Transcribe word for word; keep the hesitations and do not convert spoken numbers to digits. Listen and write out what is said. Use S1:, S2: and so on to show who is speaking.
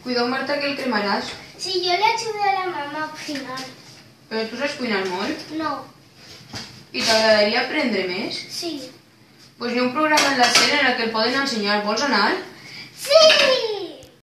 S1: Cuidao, Marta, que el cremaràs.
S2: Sí, jo li ajudo a la mama a cuinar.
S1: Però tu saps cuinar molt?
S2: No.
S1: I t'agradaria aprendre més?
S2: Sí.
S1: Doncs hi ha un programa en la SER en el que el poden ensenyar. Vols anar?
S2: Sí!